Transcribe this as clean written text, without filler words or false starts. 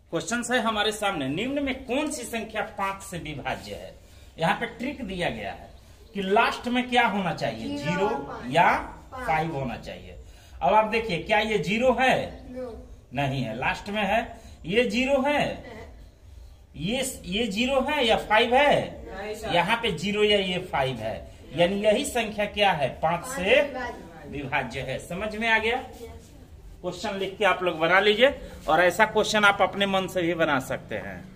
Question है हमारे सामने, निम्न में कौन सी संख्या 5 से विभाज्य है। यहाँ पे ट्रिक दिया गया है कि लास्ट में क्या होना चाहिए, 0 या 5 होना चाहिए। अब आप देखिए, क्या ये 0 है? नहीं है, लास्ट में है। ये 0 है, ये 0 है या 5 है? यहाँ पे 0 या ये 5 है, यानी यही संख्या क्या है, 5 से विभाज्य है। समझ में आ गया? क्वेश्चन लिख के आप लोग बना लीजिए, और ऐसा क्वेश्चन आप अपने मन से भी बना सकते हैं।